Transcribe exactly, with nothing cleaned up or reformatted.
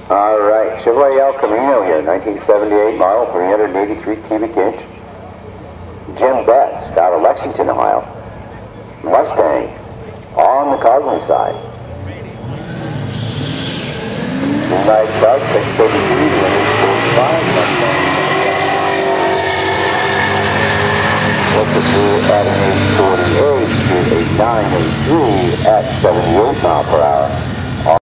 All right, Chevrolet El Camino here, nineteen seventy-eight model, three hundred eighty-three cubic inch. Jim Best out of Lexington, Ohio. Mustang on the Coughlin side. Nice start, six thirty-three, eight forty-five. What's the through at an eight forty-eight to a nine eighty-three at seventy-eight mile per hour.